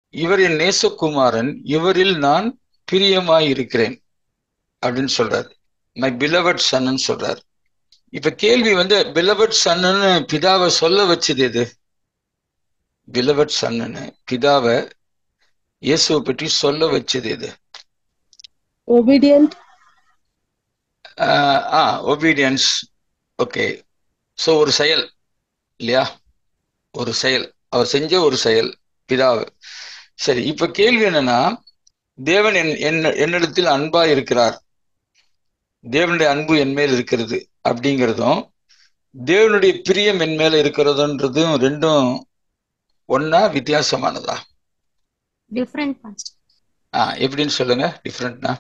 இவர் என் நேசகுமாரன், இவரில் நான் பிரியமாய் இருக்கிறேன் அப்படின்னு சொல்றாரு. மை பிலவட் சன்னு சொல்றாரு. இப்ப கேள்வி வந்து பிலவட் சன்னு பிதாவை சொல்ல வச்சது எது? பிலவட் சன்னு பிதாவை இயேசுவை பற்றி சொல்ல வச்சது எது? obedient. ஒபீடியன்ஸ். ஓகே. ஸோ ஒரு செயல் இல்லையா? ஒரு செயல், அவர் செஞ்ச ஒரு செயல் பிதாவை. சரி, இப்ப கேள்வி என்னன்னா, தேவன் என்னிடத்தில் அன்பா இருக்கிறார், தேவனுடைய அன்பு என் மேல் இருக்கிறது அப்படிங்கிறதும், தேவனுடைய பிரியம் என் மேல இருக்கிறதுன்றதும் ரெண்டும் ஒன்னா வித்தியாசமானதா? டிஃப்ரெண்ட். எப்படின்னு சொல்லுங்க டிஃப்ரெண்ட்னா?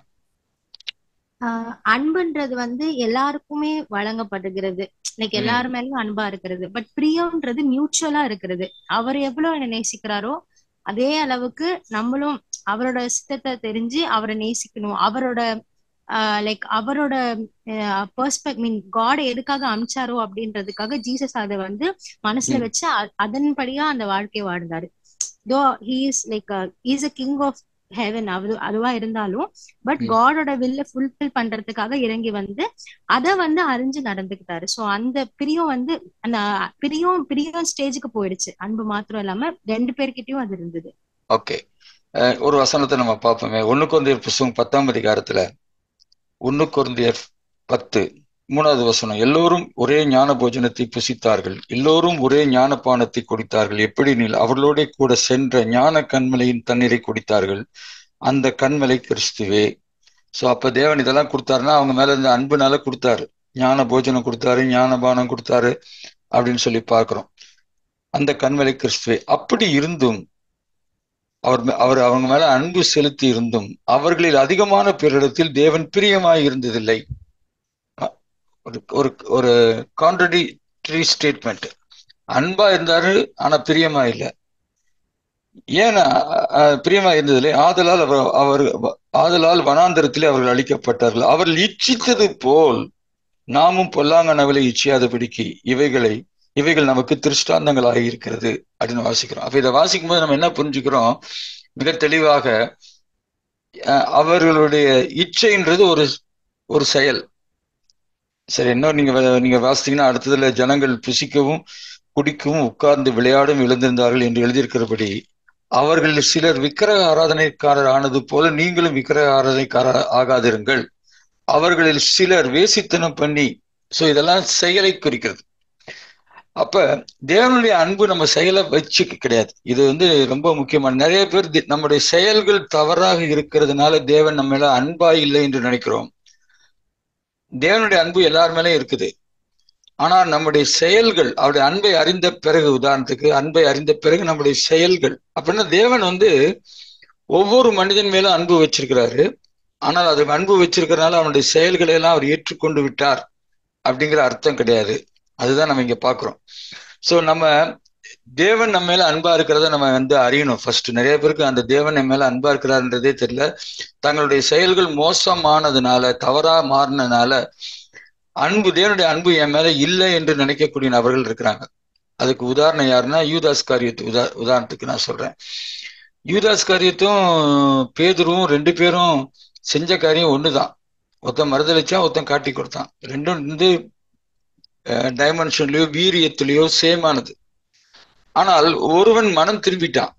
அன்புன்றது வந்து எல்லாருக்குமே வழங்கப்படுகிறது, லைக் எல்லாரு மேலயும் அன்பா இருக்கிறது. பட் பிரியம்ன்றது மியூச்சுவலா இருக்கிறது. அவர் எவ்வளவு என்ன நேசிக்கிறாரோ அதே அளவுக்கு நம்மளும் அவரோட சித்தத்தை தெரிஞ்சு அவரை நேசிக்கணும். அவரோட லைக் அவரோட பெர்ஸ்பெக்ட் மீன் காட் எதுக்காக அமிச்சாரோ அப்படின்றதுக்காக ஜீசஸ் அதை வந்து மனசுல வச்சு அதன்படியா அந்த வாழ்க்கையை வாழ்ந்தாரு. Though he is like is a king of heaven, அதுவா இருந்தாலும் பட் காடோட வில்ல ஃபுல்ஃபில் பண்றதுக்காக இறங்கி வந்து அதை வந்து அறிஞ்சு நடந்துக்கிட்டாரு. சோ அந்த பிரியம் வந்து அந்த பிரியம் ஸ்டேஜுக்கு போயிடுச்சு. அன்பு மாத்திரம் இல்லாம ரெண்டு பேர்கிட்டயும் அது இருந்தது. ஓகே. ஒரு வசனத்தை நம்ம பார்ப்போமே. 1 கொரிந்தியர் புத்தகம் 10ஆம் அதிகாரத்துல 1 கொரிந்தியர் 10 3வது வசனம். எல்லோரும் ஒரே ஞான போஜனத்தை புசித்தார்கள், எல்லோரும் ஒரே ஞானபானத்தை குடித்தார்கள். எப்படி அவர்களோட கூட சென்ற ஞான கண்மலையின் தண்ணீரை குடித்தார்கள், அந்த கண்மலை கிறிஸ்துவே. சோ அப்ப தேவன் இதெல்லாம் கொடுத்தாருன்னா அவங்க மேல இந்த அன்புனால கொடுத்தாரு. ஞான போஜனம் கொடுத்தாரு, ஞானபானம் கொடுத்தாரு அப்படின்னு சொல்லி பார்க்கிறோம். அந்த கண்மலை கிறிஸ்துவே. அப்படி இருந்தும் அவர் அவங்க மேல அன்பு செலுத்தி இருந்தும் அவர்களில் அதிகமான பேரிடத்தில் தேவன் பிரியமாய் இருந்ததில்லை. ஒரு ஒரு கான்ட்ரடிக்டரி ஸ்டேட்மெண்ட். அன்பா இருந்தாரு ஆனா பிரியமா இல்லை. ஏன்னா பிரியமா இருந்ததில்லை. ஆதலால் வனாந்தரத்திலே அவர்கள் அழிக்கப்பட்டார்கள். அவர்கள் இச்சித்தது போல் நாமும் பொல்லாங்கனவளை இச்சியாதபடிக்கு இவைகள் நமக்கு திருஷ்டாந்தங்களாக இருக்கிறது அப்படின்னு வாசிக்கிறோம். அப்ப இதை வாசிக்கும் போது நம்ம என்ன புரிஞ்சுக்கிறோம்? மிக தெளிவாக அவர்களுடைய இச்சைன்றது ஒரு செயல். சரி, இன்னும் நீங்க வாசித்தீங்கன்னா அடுத்ததுல ஜனங்கள் புசிக்கவும் குடிக்கவும் உட்கார்ந்து விளையாடும் எழுந்திருந்தார்கள் என்று எழுதியிருக்கிறபடி அவர்கள் சிலர் விக்கிரக ஆராதனைக்காரர் ஆனது போல நீங்களும் விக்கிரக ஆராதனைக்காரர் ஆகாதிருங்கள். அவர்களில் சிலர் வேசித்தனம் பண்ணி. சோ இதெல்லாம் செயலை குறிக்கிறது. அப்ப தேவனுடைய அன்பு நம்ம செயலை வச்சு கிடையாது. இது வந்து ரொம்ப முக்கியமான. நிறைய பேர் நம்முடைய செயல்கள் தவறாக இருக்கிறதுனால தேவன் நம்ம மேல அன்பா இல்லை என்று நினைக்கிறோம். தேவனுடைய அன்பு எல்லார் மேலே இருக்குது. ஆனா நம்முடைய செயல்கள், அவருடைய அன்பை அறிந்த பிறகு, உதாரணத்துக்கு அன்பை அறிந்த பிறகு நம்முடைய செயல்கள் அப்படின்னா, தேவன் வந்து ஒவ்வொரு மனிதன் மேலும் அன்பு வச்சிருக்கிறாரு. ஆனால் அது அன்பு வச்சிருக்கிறதுனால அவனுடைய செயல்களை எல்லாம் அவர் ஏற்றுக்கொண்டு விட்டார் அப்படிங்கிற அர்த்தம் கிடையாது. அதுதான் நம்ம இங்க பாக்குறோம். சோ நம்ம தேவன் நம்ம மேல அன்பா இருக்கிறத நம்ம வந்து அறியணும். ஃபர்ஸ்ட் நிறைய பேருக்கு அந்த தேவன் நம்ம மேல அன்பா இருக்கிறாருன்றதே தெரியல. தங்களுடைய செயல்கள் மோசமானதுனால, தவறா மாறினதுனால தேவனுடைய அன்பு என் மேல இல்லை என்று நினைக்கக்கூடிய நபர்கள் இருக்கிறாங்க. அதுக்கு உதாரணம் யாருன்னா யூதாஸ் காரியத்து உதாரணத்துக்கு நான் சொல்றேன். யூதாஸ் காரியத்தும் பேதுருவும் 2 பேரும் செஞ்ச காரியம் ஒண்ணுதான். ஒருத்தன் மறுதளிச்சான், ஒருத்தன் காட்டி கொடுத்தான். ரெண்டும் வந்து டைமென்ஷன்லயோ வீரியத்திலேயோ சேமானது. ஆனால் ஒருவன் மனம் திரும்பிட்டான்.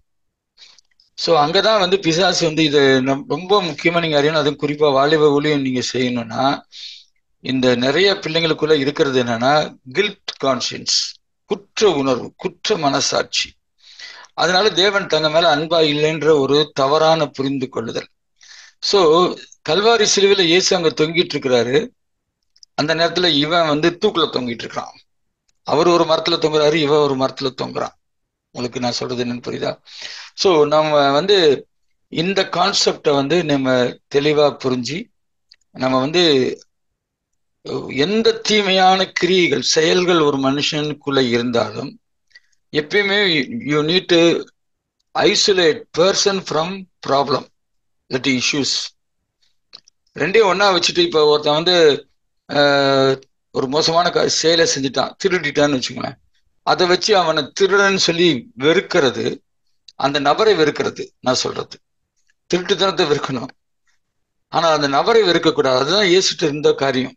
சோ அங்கதான் வந்து பிசாசு வந்து இது ரொம்ப முக்கியமா நீங்க அறியணும். அதுவும் குறிப்பா வாலிப ஊழியம் நீங்க செய்யணும்னா, இந்த நிறைய பிள்ளைங்களுக்குள்ள இருக்கிறது என்னன்னா கில்ட் கான்சியன்ஸ், குற்ற உணர்வு, குற்ற மனசாட்சி. அதனால தேவன் தங்க மேல அன்பா இல்லைன்ற ஒரு தவறான புரிந்து கொள்ளுதல். சோ கல்வாரி சிலுவையில இயேசு அங்க தொங்கிட்டு இருக்கிறாரு. அந்த நேரத்துல இவன் வந்து தூக்குல தொங்கிட்டு இருக்கிறான். அவர் ஒரு மரத்துல தொங்குறாரு, இவன் ஒரு மரத்துல தொங்குறான். உங்களுக்கு நான் சொல்றது என்னன்னு புரியுதா? சோ நம்ம வந்து இந்த கான்செப்டை வந்து நம்ம தெளிவா புரிஞ்சு நம்ம வந்து எந்த தீமையான கிரியைகள், செயல்கள் ஒரு மனுஷனுக்குள்ள இருந்தாலும் எப்பயுமே you need to isolate person from problem, that issues. ரெண்டையும் ஒன்னா வச்சுட்டு இப்ப ஒருத்தன் வந்து ஒரு மோசமான செயலை செஞ்சுட்டான், திருடிட்டான்னு வச்சுக்கோங்களேன். அதை வச்சு அவனை திருடன்னு சொல்லி வெறுக்கிறது அந்த நபரை வெறுக்கிறது. நான் சொல்றது திருட்டுத்தனத்தை வெறுக்கணும், ஆனா அந்த நபரை வெறுக்கக்கூடாது. அதுதான் இயேசுட்டு இருந்த காரியம்.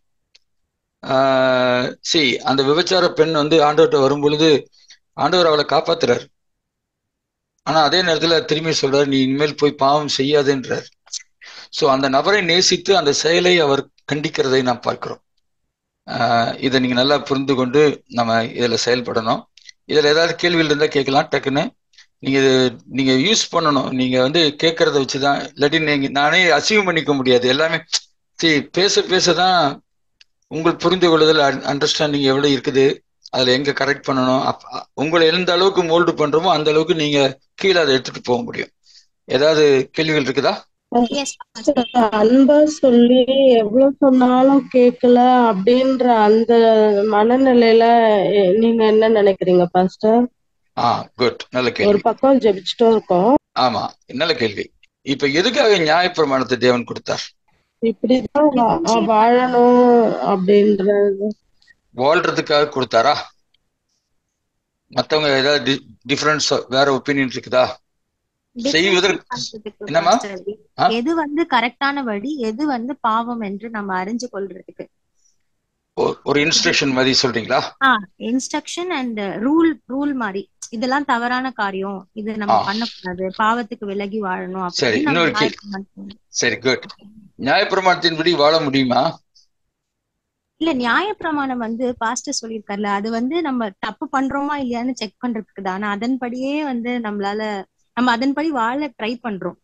அந்த விபச்சார பெண் வந்து ஆண்டவர்கிட்ட வரும் பொழுது ஆண்டவர் அவளை காப்பாத்துறாரு. ஆனா அதே நேரத்துல திரும்பி சொல்றாரு, நீ இனிமேல் போய் பாவம் செய்யாதுன்றார். சோ அந்த நபரை நேசித்து அந்த செயலை அவர் கண்டிக்கிறதை நாம் பார்க்கிறோம். இதை நீங்க நல்லா புரிந்து கொண்டு நம்ம இதுல செயல்படணும். இதுல ஏதாவது கேள்விகள் இருந்தா கேட்கலாம் டக்குன்னு. நீங்க யூஸ் பண்ணணும். நீங்க வந்து கேட்கறத வச்சுதான், இல்லாட்டி நீங்க நானே அசீவ் பண்ணிக்க முடியாது. எல்லாமே பேச பேசதான் உங்கள் புரிந்து கொள்ளுதல், அண்டர்ஸ்டாண்டிங் எவ்வளவு இருக்குது, அதுல எங்க கரெக்ட் பண்ணணும், உங்களை எந்த அளவுக்கு மோல்டு பண்றோமோ அந்த அளவுக்கு நீங்க கீழே அதை எடுத்துட்டு போக முடியும். ஏதாவது கேள்விகள் இருக்குதா? அன்பா சொல்லி எவ்வளவு சொன்னாலும் கேட்கல அப்படின்ற அந்த மனநிலையில நீங்க என்ன நினைக்கிறீங்க பாஸ்டர்? குட், நல்ல கேள்வி. ஒரு பக்கம் ஜெபிச்சுட்டும் இருக்கோம். ஆமா, நல்ல கேள்வி. இப்ப எதுக்காக நியாயப்பிரமாணத்தை தேவன் கொடுத்தார்? இப்படிதான் வாழணும் அப்படின்றது வாழ்றதுக்காக கொடுத்தாரா? மத்தவங்க ஏதாவது டிஃபரன்ஸ், வேற ஒப்பீனியன் இருக்குதா? செய்வதற்கு என்னமா, எது வந்து கரெக்டான வழி, எது வந்து பாவம் என்று நம்ம அறிஞ்சு கொள்றதுக்கு ஒரு இன்ஸ்ட்ரக்ஷன் மாதிரி சொல்றீங்களா? இன்ஸ்ட்ரக்ஷன் அண்ட் ரூல் மாதிரி. இதெல்லாம் தவறான காரியம், இது நம்ம பண்ணக்கூடாது, பாவத்துக்கு விலகி வாழணும். சரி, இன்னொரு சரி, குட். நியாயப்பிரமாணத்தின்படி வாழ முடியுமா? இல்ல, நியாயப்பிரமாணம் வந்து பாஸ்டர் சொல்லியிருக்காருல, அது வந்து நம்ம தப்பு பண்றோமா இல்லையான்னு செக் பண்றதுக்கு தான். அதன்படியே வந்து நம்ம அதன்படி வாழ ட்ரை பண்றோம்.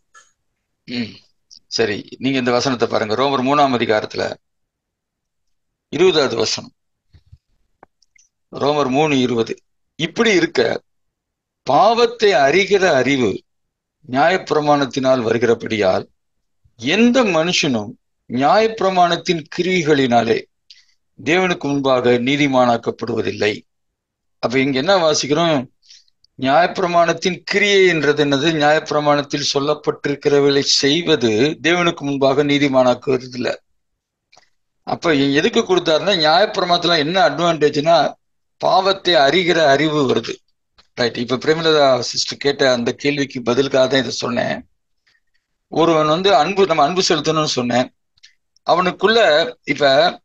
சரி, நீங்க இந்த வசனத்தை பாருங்க. ரோமர் 3ஆம் அதிகாரத்துல 20வது வசனம். ரோமர் 3:20. இப்படி இருக்க பாவத்தை அறிகிற அறிவு நியாயப்பிரமாணத்தினால் வருகிறபடியால் எந்த மனுஷனும் நியாயப்பிரமாணத்தின் கிரியைகளினாலே தேவனுக்கு முன்பாக நீதிமானாக்கப்படுவதில்லை. அப்ப இங்க என்ன வாசிக்கிறோம்? நியாயப்பிரமாணத்தின் கிரியை என்றது என்னது? நியாயப்பிரமாணத்தில் சொல்லப்பட்டிருக்கிறவர்களை செய்வது தேவனுக்கு முன்பாக நீதிமானாக்குவது இல்லை. அப்ப எதுக்கு கொடுத்தாருன்னா, நியாயப்பிரமாணத்துல என்ன அட்வான்டேஜ்னா பாவத்தை அறிகிற அறிவு வருது. ரைட். இப்ப பிரேமலதா சிஸ்டர் கேட்ட அந்த கேள்விக்கு பதிலுக்காக தான் இதை சொன்னேன். ஒருவன் வந்து நம்ம அன்பு செலுத்தணும்னு சொன்னேன். அவனுக்குள்ள இப்ப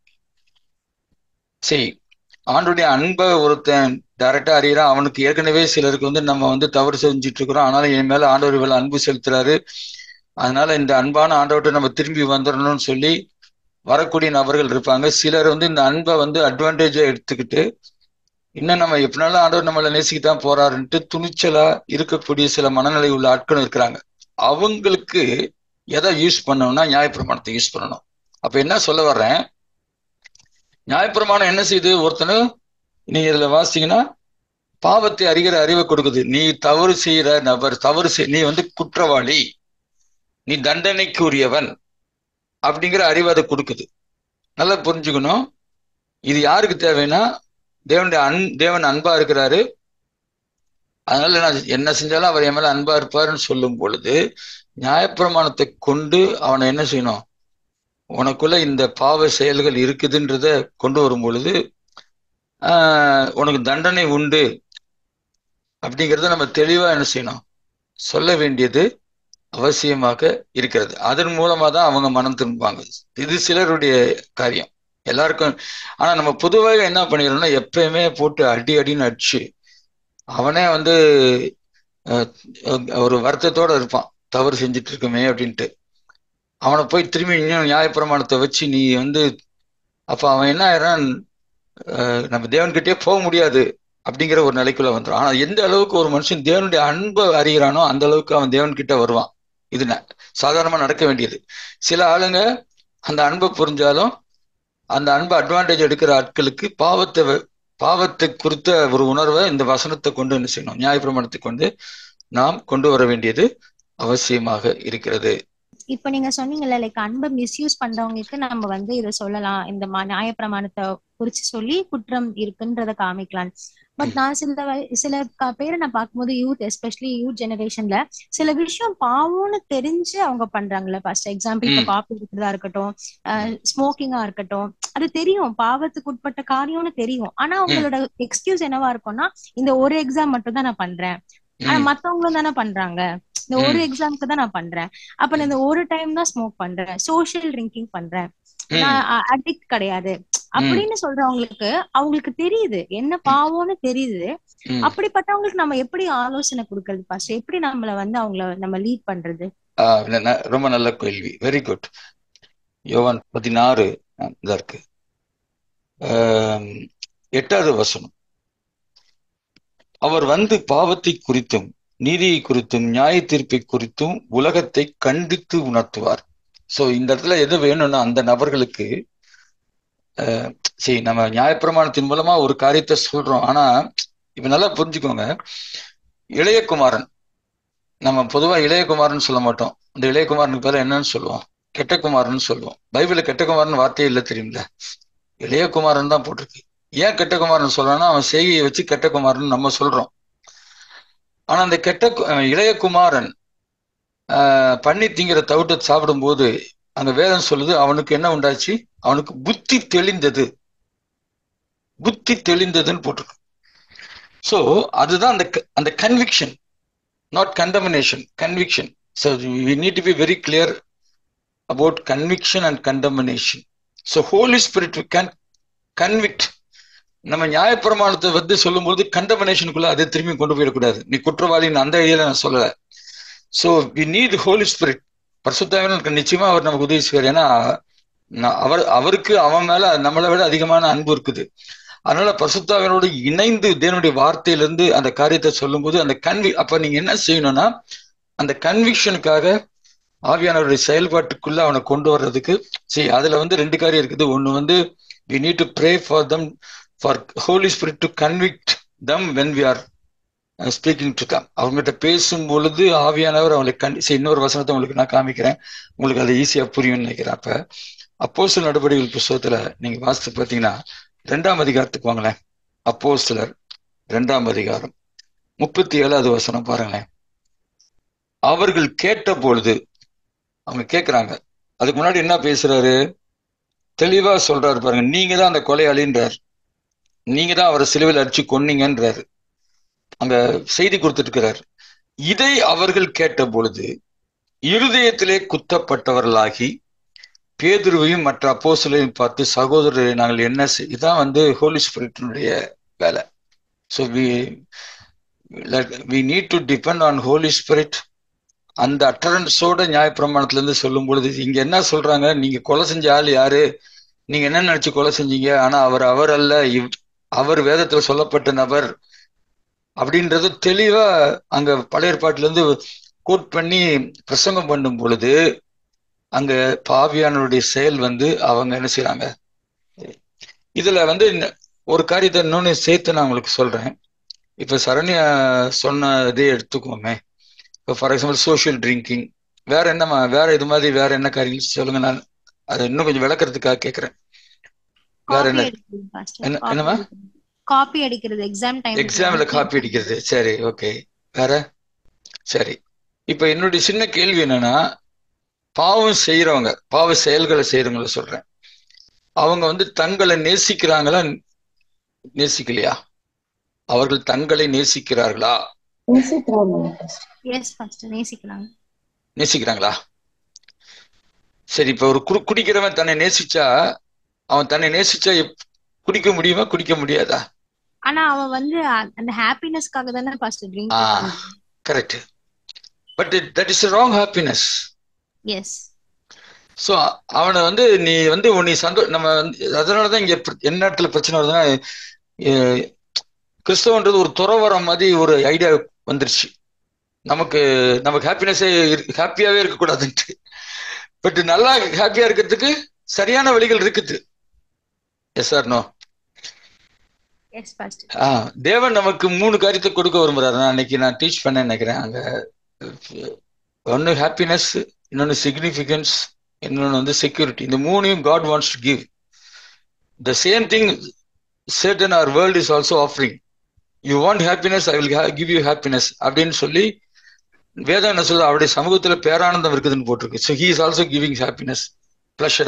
ஆண்டுடைய அன்பை ஒருத்தன் டைரக்டா அறியறான். அவனுக்கு ஏற்கனவே சிலருக்கு வந்து நம்ம வந்து தவறு செஞ்சுட்டு இருக்கிறோம், ஆனாலும் என் மேல ஆண்டவர் மேல அன்பு செலுத்துறாரு, அதனால இந்த அன்பான ஆண்டவர்கிட்ட நம்ம திரும்பி வந்துடணும்னு சொல்லி வரக்கூடிய நபர்கள் இருப்பாங்க. சிலர் வந்து இந்த அன்பை வந்து அட்வான்டேஜா எடுத்துக்கிட்டு இன்னும் நம்ம எப்படினாலும் ஆண்டவர் நம்மளை நேசிக்கிட்டான் போறாருன்ட்டு துணிச்சலா இருக்கக்கூடிய சில மனநிலை உள்ள ஆட்களும் இருக்கிறாங்க. அவங்களுக்கு எதை யூஸ் பண்ணணும்னா நியாயப்பிரமாணத்தை யூஸ் பண்ணணும். அப்ப என்ன சொல்ல வர்றேன், நியாயப்பிரமாணம் என்ன செய்யுது? ஒருத்தனு நீங்க இதுல வாசிங்கன்னா பாவத்தை அறிகிற அறிவை கொடுக்குது. நீ தவறு செய்யற நபர், நீ வந்து குற்றவாளி, நீ தண்டனைக்குரியவன் அப்படிங்கிற அறிவை அதை கொடுக்குது. நல்லா புரிஞ்சுக்கணும். இது யாருக்கு தேவைன்னா, தேவன் அன்பா இருக்கிறாரு, அதனால நான் என்ன செஞ்சாலும் அவர் என் மேல அன்பா இருப்பாருன்னு சொல்லும் பொழுது நியாயப்பிரமாணத்தை கொண்டு அவனை என்ன செய்யணும்? உனக்குள்ள இந்த பாவ செயல்கள் இருக்குதுன்றத கொண்டு வரும் பொழுது உனக்கு தண்டனை உண்டு அப்படிங்கிறத நம்ம தெளிவா என்ன செய்யணும்? சொல்ல வேண்டியது அவசியமாக இருக்கிறது. அதன் மூலமா தான் அவங்க மனம் திரும்புவாங்க. இது சிலருடைய காரியம், எல்லாருக்கும். ஆனா நம்ம பொதுவாக என்ன பண்ணிடுறோம்னா, எப்பயுமே போட்டு அடின்னு அடிச்சு அவனே வந்து ஒரு வருத்தத்தோட இருப்பான், தவறு செஞ்சுட்டு இருக்குமே அப்படின்ட்டு. அவனை போய் திரும்பி இன்னும் நியாயப்பிரமாணத்தை வச்சு நீ வந்து, அப்ப அவன் என்ன ஆயிரான், நம்ம தேவன்கிட்டயே போக முடியாது அப்படிங்கிற ஒரு நிலைக்குள்ள வந்துடும். ஆனா எந்த அளவுக்கு ஒரு மனுஷன் தேவனுடைய அன்பை அறிகிறானோ அந்த அளவுக்கு அவன் தேவன்கிட்ட வருவான். இது சாதாரணமா நடக்க வேண்டியது. சில ஆளுங்க அந்த அன்பை புரிஞ்சாலும் அந்த அன்பை அட்வான்டேஜ் எடுக்கிற ஆட்களுக்கு பாவத்தை குறித்த ஒரு உணர்வை இந்த வசனத்தை கொண்டு என்ன செய்யணும்? நியாயப்பிரமாணத்தை கொண்டு நாம் கொண்டு வர வேண்டியது அவசியமாக இருக்கிறது. இப்ப நீங்க சொன்னீங்கல்ல, லைக் அன்பை மிஸ்யூஸ் பண்றவங்களுக்கு நம்ம வந்து இதை சொல்லலாம், இந்த நியாயப்பிரமாணத்தை குறிச்சு சொல்லி குற்றம் இருக்குன்றத காமிக்கலாம். பட் நான் சில பேரை நான் பார்க்கும்போது, யூத், எஸ்பெஷலி யூத் ஜெனரேஷன்ல சில விஷயம் பாவம்னு தெரிஞ்சு அவங்க பண்றாங்கல்ல. ஃபர்ஸ்ட் எக்ஸாம்பிள், இப்ப காப்பி இருக்கிறதா இருக்கட்டும், ஸ்மோக்கிங்கா இருக்கட்டும், அது தெரியும், பாவத்துக்கு உட்பட்ட காரியம்னு தெரியும். ஆனா அவங்களோட எக்ஸ்கியூஸ் என்னவா இருக்கும்னா, இந்த ஒரு எக்ஸாம் மட்டும் தான் நான் பண்றேன், ஆனா மத்தவங்களும் தானே பண்றாங்க. இந்த ஒரு எக்ஸாம்க்கு தான் நான் பண்றேன். அப்ப நான் இந்த ஒரு டைம் தான் ஸ்மோக் பண்றேன், சோஷியல் ட்ரிங்கிங் பண்றேன், நான் அடிக்ட் கிடையாது அப்படின்னு சொல்றவங்களுக்கு அவங்களுக்கு தெரியுது என்ன பாவம்னு தெரியுது. அப்படிப்பட்டவங்களுக்கு நம்ம எப்படி ஆலோசனை கொடுக்கறது பாஸ்டர்? எப்படி நம்மள வந்து அவங்கள நம்ம லீட் பண்றது? ரொம்ப நல்ல கேள்வி. Very good. யோவான் 16 இருக்கு, 8வது வசனம். அவர் வந்து பாவத்தை குறித்தும் நீதியை குறித்தும் நியாய தீர்ப்பை குறித்தும் உலகத்தை கண்டித்து உணர்த்துவார். சோ இந்த இடத்துல எது வேணும்னா அந்த நபர்களுக்கு சரி நம்ம நியாயப்பிரமாணத்தின் மூலமா ஒரு காரியத்தை சொல்றோம். ஆனா இப்ப நல்லா புரிஞ்சுக்கோங்க, இளையகுமாரன், நம்ம பொதுவா இளையகுமாரன் சொல்ல மாட்டோம். இந்த இளையகுமாரனுக்கு பேர என்னன்னு சொல்லுவோம்? கெட்டகுமாரன் சொல்லுவோம். பைபிள்ல கெட்டகுமாரன் வார்த்தையே இல்லை தெரியுமில்ல, இளையகுமாரன் தான் போட்டிருக்கு. ஏன் கெட்டகுமாரன் சொல்றான்னா அவன் செய்கையை வச்சு கெட்டகுமாரன் நம்ம சொல்றோம். ஆனா அந்த இளையகுமாரன் பண்ணி திங்கிற தவிட்ட சாப்பிடும் போது அங்க வேதம் சொல்லுது அவனுக்கு என்ன உண்டாச்சு? அவனுக்கு புத்தி தெளிந்தது, புத்தி தெளிந்ததுன்னு போட்டிருக்கு. சோ அதுதான் அந்த conviction, not contamination, conviction. So we need to be very clear about conviction and condemnation. So Holy Spirit can convict. நம்ம நியாயப்பிரமாணத்தை வந்து சொல்லும்போது கண்டமினேஷனுக்குள்ள அதை திரும்பி கொண்டு போயிடக்கூடாது. நீ குற்றவாளின்னு அந்த ஐடியால நான் சொல்லல. So we need holy spirit. பரிசுத்தாவியானவருக்கு நிச்சயமா அவர் நமக்கு உதவி செய்வார். ஏன்னா அவருக்கு அவன் மேல நம்மளை விட அதிகமான அன்பு இருக்குது. அதனால பரிசுத்தாவியனோடு இணைந்து தேவனுடைய வார்த்தையிலிருந்து அந்த காரியத்தை சொல்லும்போது அந்த அப்ப நீங்க என்ன செய்யணும்னா அந்த கன்விக்ஷனுக்காக ஆவியானவருடைய செயல்பாட்டுக்குள்ள அவனை கொண்டு வர்றதுக்கு சரி அதுல வந்து 2 காரியம் இருக்குது. ஒண்ணு வந்து we need to pray for them, for Holy Spirit to convict them when we are speaking to them. அவங்ககிட்ட பேசும் பொழுது ஆவியானவர் அவங்களை இன்னொரு வசனத்தை உங்களுக்கு நான் காமிக்கிறேன், உங்களுக்கு அது ஈஸியா புரியும்னு நினைக்கிறேன். அப்ப அப்போஸ்தலர் நடபடிகள் புத்தகத்துல நீங்க வாசித்து பார்த்தீங்கன்னா 2ஆம் அதிகாரத்துக்கு வாங்களேன். அப்போஸ்தலர் 2ஆம் அதிகாரம் 37வது வசனம் பாருங்களேன். அவர்கள் கேட்ட பொழுது, அவங்க கேட்கிறாங்க, அதுக்கு முன்னாடி என்ன பேசுறாரு? தெளிவா சொல்றாரு பாருங்க, நீங்க தான் அந்த கொலையாளின்றார், நீங்க தான் அவரை சிலுவையில் அடிச்சு கொன்னீங்கன்றாரு. அங்க செய்தி கொடுத்துட்டு இருக்கிறார். இதை அவர்கள் கேட்ட பொழுது இருதயத்திலே குத்தப்பட்டவர்களாகி பேதுருவையும் மற்ற அப்போஸ்தலரையும் பார்த்து, சகோதரரை நாங்கள் என்ன இதான் வந்து ஹோலி ஸ்பிரிட்டினுடைய வேலை. So we need to depend on Holy Spirit. அந்த அட்டரன்ஸோட நியாயப்பிரமாணத்துல இருந்து சொல்லும் பொழுது இங்க என்ன சொல்றாங்க? நீங்க கொலை செஞ்ச ஆள் யாரு, நீங்க என்ன நினைச்சு கொலை செஞ்சீங்க, ஆனா அவர் அல்ல, அவர் வேதத்துல சொல்லப்பட்ட நபர் அப்படின்றது தெளிவா அங்க பழைய ஏற்பாட்டுல இருந்து கோட் பண்ணி பிரசங்கம் பண்ணும் பொழுது அங்க பாவியானவருடைய செயல் வந்து அவங்க என்ன செய்யறாங்க. இதுல வந்து ஒரு காரியத்தை இன்னொன்னு சேர்த்து நான் உங்களுக்கு சொல்றேன். இப்ப சரண்யா சொன்ன இதே எடுத்துக்கோமே. இப்போ ஃபார் எக்ஸாம்பிள் சோஷியல் ட்ரிங்கிங், வேற இது மாதிரி வேற என்ன காரியம் சொல்லுங்க, நான் அதை இன்னும் கொஞ்சம் விளக்குறதுக்காக கேட்கறேன். வேற என்ன? என்னமா? காப்பி அடிக்கிறது, எக்ஸாம்ல காப்பி அடிக்கிறது. சரி, ஓகே. வேற? சரி. இப்ப என்னுடைய சின்ன கேள்வி என்னன்னா, பாவம் செய்யறவங்க, பாவ செயல்களை செய்யறவங்கள சொல்றேன், அவங்க வந்து தங்களை நேசிக்கிறாங்களா நேசிக்கலையா? அவர்கள் தங்களை நேசிக்கிறார்களா? நேசிக்கிறாங்களா? சரி, இப்ப ஒரு குடிக்கிறவன் தன்னை நேசிச்சா, அவன் தன்னை நேசிச்சா குடிக்க முடியுமா, குடிக்க முடியாதா? ஆனா அவன் வந்து அந்த ஹாப்பினஸ்க்காக தானே pastor drink. Correct. But that is wrong happiness. Yes. So அவனை வந்து நீ வந்து உன்னை நம்ம அதனாலதான் இங்க என்ன இடத்துல பிரச்சனை வருதுன்னா, கிறிஸ்தவன்றது ஒரு துறவரம் மாதிரி ஒரு ஐடியா வந்துருச்சு. நமக்கு ஹாப்பினஸே ஹாப்பியாவே இருக்கக்கூடாதுன்ட்டு. பட் நல்லா ஹாப்பியா இருக்கிறதுக்கு சரியான வழிகள் இருக்குது. Yes or no? தேவன் நமக்கு 3 காரியத்தை கொடுக்க விரும்புறாரு. அன்னைக்கு நான் டீச் பண்ண நினைக்கிறேன். அங்க ஒன்னு ஹாப்பினஸ், இன்னொன்னு சிக்னிஃபிகன்ஸ், இன்னொன்னு வந்து செக்யூரிட்டி. இந்த 3ஐயும் God wants to give. The same thing Satan our world is also offering. You want happiness, I will give you happiness அப்படின்னு சொல்லி வேதம் என்ன சொல்றது? அவருடைய சமூகத்துல பேரானந்தம் இருக்குதுன்னு போட்டிருக்கு. So he is also giving happiness, pleasure.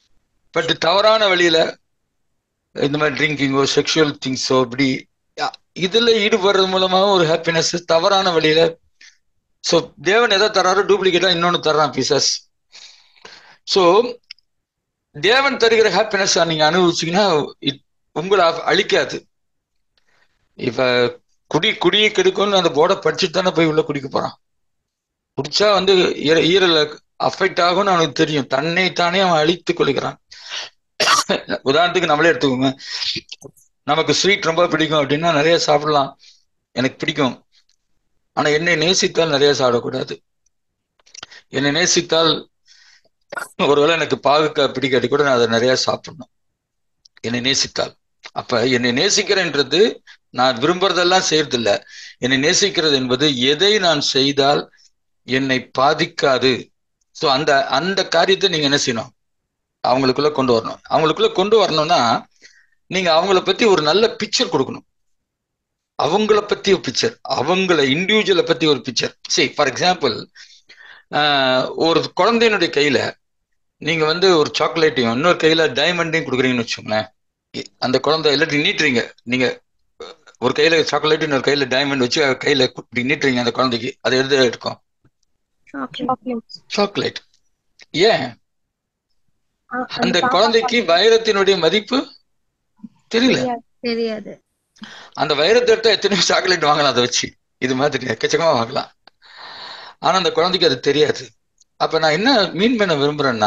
But தவறான வழியில இந்த மாதிரி ட்ரிங்கிங்கோ செக்ஷுவல் திங்ஸோ இப்படி இதுல ஈடுபடுறது மூலமாக ஒரு ஹாப்பினஸ், தவறான வழியில. சோ தேவன் எதை தர்றாரோ டூப்ளிகேட்டா இன்னொன்னு தர்றான் பிசாஸ். சோ தேவன் தருகிற ஹாப்பினஸ் நீங்க அனுபவிச்சீங்கன்னா உங்களை அழிக்காது. இப்ப குடியை கெடுக்கும்னு அந்த போர்டை படிச்சுட்டு தானே போய் உள்ள குடிக்க போறான். குடிச்சா வந்து ஈரல அஃபெக்ட் ஆகும்னு அவனுக்கு தெரியும். தன்னை தானே அவன் அழித்துக் கொள்கிறான். உதாரணத்துக்கு நம்மளே எடுத்துக்கோங்க. நமக்கு ஸ்வீட் ரொம்ப பிடிக்கும் அப்படின்னா நிறைய சாப்பிடலாம், எனக்கு பிடிக்கும். ஆனா என்னை நேசித்தால் நிறைய சாப்பிடக்கூடாது. என்னை நேசித்தால் ஒருவேளை எனக்கு பாகுக்காய் பிடிக்காட்டி கூட நான் அதை நிறைய சாப்பிடணும், என்னை நேசித்தால். அப்ப என்னை நேசிக்கிறேன்றது நான் விரும்புறதெல்லாம் செய்யறது இல்லை. என்னை நேசிக்கிறது என்பது எதை நான் செய்தால் என்னை பாதிக்காது. ஸோ அந்த அந்த காரியத்தை நீங்க என்ன செய்யணும், அவங்களுக்குள்ள கொண்டு வரணும். அவங்களுக்குள்ள கொண்டு வரணும்னா நீங்க அவங்கள பத்தி ஒரு நல்ல பிக்சர் கொடுக்கணும். அவங்கள பத்தி ஒரு பிக்சர், அவங்கள இண்டிவிஜுவலை பத்தி ஒரு பிக்சர். சரி, ஃபார் எக்ஸாம்பிள், ஒரு குழந்தையினுடைய கையில நீங்க வந்து ஒரு சாக்லேட்டையும் இன்னொரு கையில டைமண்டையும் கொடுக்குறீங்கன்னு வச்சுக்கோங்களேன். அந்த குழந்தை இல்லாட்டி நீட்டுறீங்க, நீங்க ஒரு கையில சாக்லேட் இன்னொரு கையில டைமண்ட் வச்சு கையில நீட்டுறீங்க அந்த குழந்தைக்கு, அதை எது எடுக்கும்? சாக்லேட். ஏன்? அந்த குழந்தைக்கு வைரத்தினுடைய மதிப்பு தெரியாது. அந்த வைரத்தை எடுத்தா எத்தனையோ சாக்லேட் வாங்கலாம், அதை வச்சு இது மாதிரி எக்கச்சக்கமா வாங்கலாம். ஆனா அந்த குழந்தைக்கு அது தெரியாது. அப்ப நான் என்ன மீன் பண்ண விரும்புறேன்னா,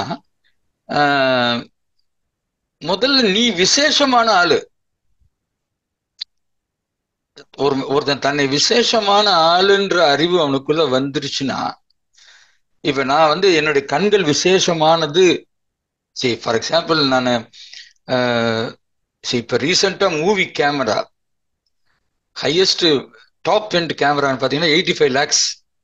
முதல்ல நீ விசேஷமான ஆளு. ஒருத்தன் தன்னை விசேஷமான ஆளுன்ற அறிவு அவனுக்குள்ள வந்துருச்சுன்னா, இப்ப நான் வந்து என்னுடைய கண்கள் விசேஷமானது. சரி, ஃபார் எக்ஸாம்பிள், நான் இப்ப ரீசெண்டா movie camera highest top end கேமரான்னு பாத்தீங்கன்னா 85 lakhs.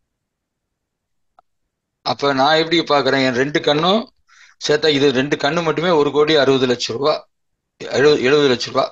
அப்ப நான் எப்படி பாக்குறேன், என் 2 கண்ணும் சேர்த்தா, இது 2 கண்ணு மட்டுமே 1,60,00,000 ரூபா, 70 லட்ச ரூபா.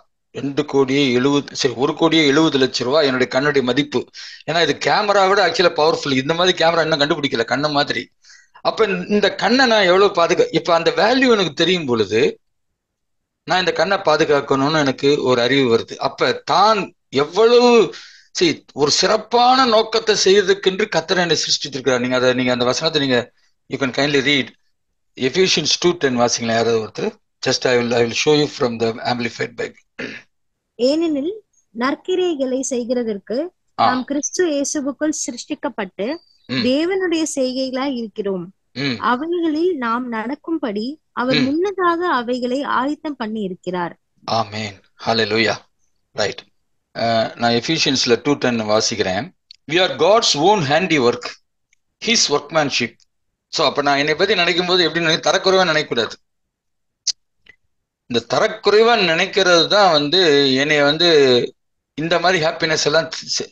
1,70 லட்ச ரூபா என்னுடைய கண்ணுடைய மதிப்பு. ஏன்னா இது கேமரா விட ஆக்சுவலா பவர்ஃபுல். இந்த மாதிரி கேமரா இன்னும் கண்டுபிடிக்கல கண்ணு மாதிரி. அப்ப இந்த கண்ணை நான் எவ்வளவு இப்ப அந்த வேல்யூ எனக்கு தெரியும் பொழுது நான் இந்த கண்ணை பாதுகாக்கணும்னு எனக்கு ஒரு அறிவு வருது. அப்ப தான் எவ்வளவு ஒரு சிறப்பான நோக்கத்தை செய்யறதுக்கென்று கர்த்தர் என்னை சிருஷ்டித்திருக்கிறார். நீங்க அந்த வசனத்தை நீங்க you can kindly read. Ephesians 2:10 வாசிங்களா யாராவது ஒருத்தர்? Just I will show you from the amplified Bible. ஏனெனில் நற்கிரியைகளை செய்கிறதற்கு நாம் கிறிஸ்து இயேசுவுக்குள் சிருஷ்டிக்கப்பட்டு தேவனுடைய செய்கைகளாய் இருக்கிறோம். அவைகளில் நாம் நடக்கும்படி அவர் முன்னதாக அவைகளை ஆயத்தம் பண்ணி இருக்கிறார். Amen, hallelujah. ரைட். நான் எஃபேசியன்ஸ்ல 2:10 வாசிக்கிறேன். We are God's own handiwork, His workmanship. So அப்ப நான் என்னை பத்தி நினைக்கும் போது எப்படி தரக்குறைவா நினைக்கக்கூடாது. இந்த தரக்குறைவா நினைக்கிறது தான் வந்து என்னை வந்து இந்த மாதிரி ஹாப்பினஸ் எல்லாம்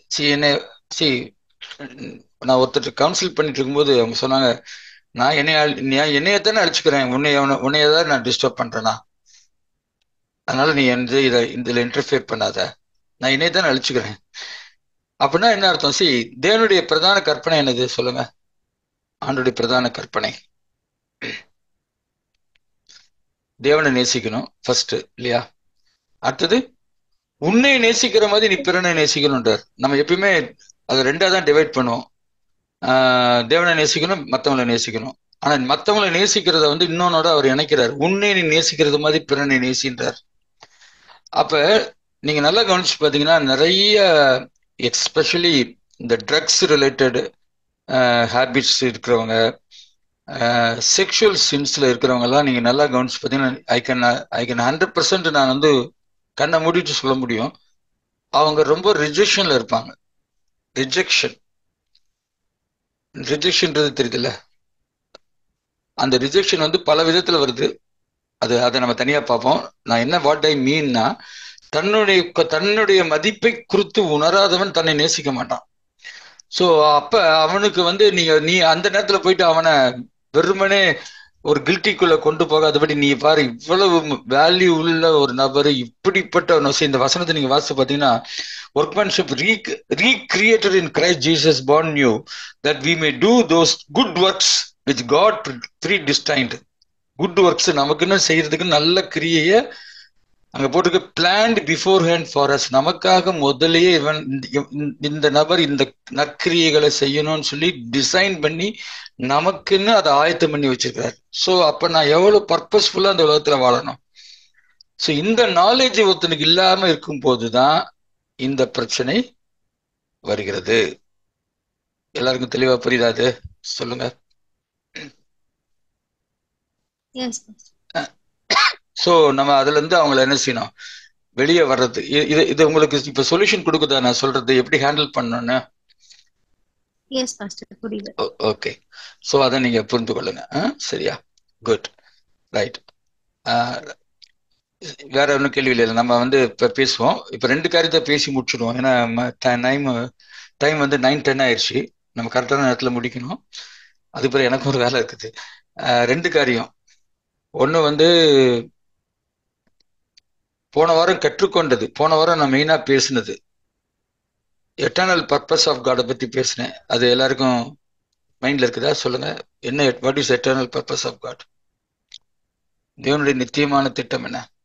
நான் ஒருத்தர் கவுன்சில் பண்ணிட்டு இருக்கும்போது அவங்க சொன்னாங்க, நான் என்னையத்தானே அழிச்சுக்கிறேன், உன்னையதான் நான் டிஸ்டர்ப் பண்றேனா, அதனால நீ இதுல இன்டர்ஃபியர் பண்ணாத, நான் என்னையத்தானே அழிச்சுக்கிறேன். அப்படின்னா என்ன அர்த்தம்? தேவனுடைய பிரதான கற்பனை என்னது சொல்லுங்க? ஆண்டுடைய பிரதான கற்பனை தேவனை நேசிக்கணும் ஃபர்ஸ்ட், இல்லையா? அடுத்தது உன்னை நேசிக்கிற மாதிரி நீ பிறனை நேசிக்கணும்ன்றார். நம்ம எப்பயுமே அதை 2ஆ தான் டிவைட் பண்ணுவோம். தேவனை நேசிக்கணும், மற்றவங்களை நேசிக்கணும். ஆனா மற்றவங்களை நேசிக்கிறத வந்து இன்னொன்னோட அவர் இணைக்கிறார். உன்னை நீ நேசிக்கிறது மாதிரி பிறனை நேசின்றார். அப்ப நீங்க நல்லா கவனிச்சு பாத்தீங்கன்னா நிறைய எஸ்பெஷலி இந்த ட்ரக்ஸ் ரிலேட்டட் ஹேபிட்ஸ் இருக்கிறவங்க, செக்ஷுவல் சின்ஸ்ல இருக்கிறவங்க எல்லாம் நீங்க நல்லா கவனிச்சு பார்த்தீங்கன்னா ஐ கேன் 100% நான் வந்து கண்ணை மூடிட்டு சொல்ல முடியும், அவங்க ரொம்ப ரிஜெக்ஷன்ல இருப்பாங்க. ரிஜெக்ஷன்றது தெரியுதுல்ல, அந்த ரிஜெக்ஷன் வந்து பல விதத்துல வருது. அதை நம்ம தனியா பார்ப்போம். நான் என்ன வாட் ஐ மீன்னா, தன்னுடைய மதிப்பை குறித்து உணராதவன் தன்னை நேசிக்க மாட்டான். ஸோ அப்ப அவனுக்கு வந்து நீ அந்த நேரத்துல போயிட்டு அவனை வெறுமனே ஒரு கில்ட்டிக்குள்ள கொண்டு போகாதபடி, நீ பாரு இவ்வளவு வேல்யூ உள்ள ஒரு நபர், இப்படிப்பட்ட இந்த வசனத்தை நீங்க வாசிச்சு பாத்தீங்கன்னா, workmanship recreated in Christ Jesus born new, that we may do those good works which God predestined. Good works நமக்குன்னு செய்யறதுக்கு நல்ல கிரியைய அங்க போட்டிருக்கு planned beforehand for us. நமக்காக முதல்லயே இவன் இந்த நபர் இந்த நற்கிரியைகளை செய்யணும்னு சொல்லி டிசைன் பண்ணி நமக்குன்னு அதை ஆயத்தம் பண்ணி வச்சிருக்கிறார். ஸோ அப்ப நான் எவ்வளவு பர்பஸ்ஃபுல்லா அந்த உலகத்துல வாழணும். ஸோ இந்த நாலேஜ் ஒருத்தனுக்கு இல்லாம இருக்கும் போதுதான் இந்த பிரச்சனை வருகிறது. எல்லாருக்கும் தெளிவா புரியுதா? அது சொல்லுங்க. எஸ் ஸோ நம்ம அதுல இருந்து அவங்கள என்ன செய்யணும், வெளியே வர்றது. இது இது உங்களுக்கு இப்ப சொல்யூஷன் கொடுக்குதா நான் சொல்றது எப்படி ஹேண்டில் பண்ணணும்னு? எஸ் பாஸ்டர் புரியுது. ஓகே, ஸோ அதை நீங்க புரிந்து கொள்ளுங்க. சரியா? Good, right. வேற ஒன்றும் கேள்வி இல்லை. நம்ம வந்து இப்ப பேசுவோம். இப்ப 2 காரியத்தை பேசி முடிச்சிடுவோம். ஏன்னா டைம் வந்து 9:10 ஆயிடுச்சு. நம்ம கரெக்டான நேரத்துல முடிக்கணும். அது பிறகு எனக்கு ஒரு வேலை இருக்குது. 2 காரியம். ஒண்ணு வந்து போன வாரம் கற்றுக்கொண்டது. போன வாரம் நான் மெயினா பேசினது எட்டர்னல் பர்பஸ் ஆஃப் காடை பத்தி பேசினேன். அது எல்லாருக்கும் மைண்ட்ல இருக்குதா? சொல்லுங்க. என்ன, what is eternal purpose of God? தேவனுடைய நித்தியமான திட்டம் என்ன?